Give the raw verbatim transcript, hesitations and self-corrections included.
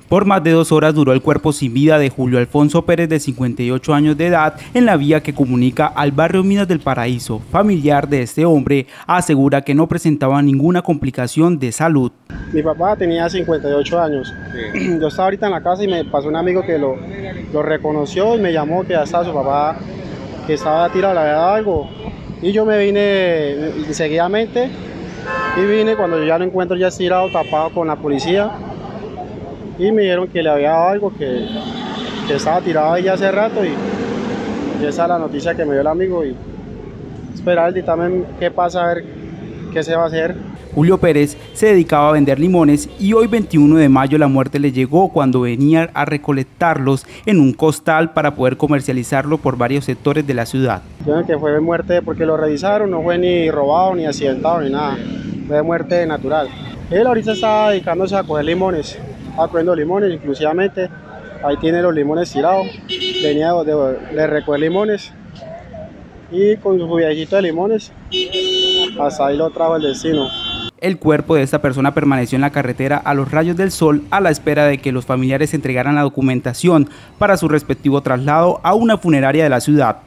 Por más de dos horas duró el cuerpo sin vida de Julio Alfonso Pérez, de cincuenta y ocho años de edad, en la vía que comunica al barrio Minas del Paraíso. Familiar de este hombre asegura que no presentaba ninguna complicación de salud. Mi papá tenía cincuenta y ocho años. Sí. Yo estaba ahorita en la casa y me pasó un amigo que lo, lo reconoció y me llamó que ya estaba su papá, que estaba tirado, le había dado algo. Y yo me vine seguidamente y vine cuando yo ya lo encuentro ya tirado, tapado con la policía. Y me dijeron que le había dado algo, que, que estaba tirado ahí ya hace rato, y, y esa es la noticia que me dio el amigo, y esperar el dictamen qué pasa, a ver qué se va a hacer. Julio Pérez se dedicaba a vender limones y hoy veintiuno de mayo la muerte le llegó cuando venía a recolectarlos en un costal para poder comercializarlo por varios sectores de la ciudad. Yo que fue de muerte porque lo revisaron, no fue ni robado, ni accidentado, ni nada, fue de muerte natural. Él ahorita está dedicándose a coger limones. Cogiendo limones, inclusivamente ahí tiene los limones tirados, venía de, de, de recoger limones y con su viejito de limones hasta ahí lo trajo el destino. El cuerpo de esta persona permaneció en la carretera a los rayos del sol a la espera de que los familiares entregaran la documentación para su respectivo traslado a una funeraria de la ciudad.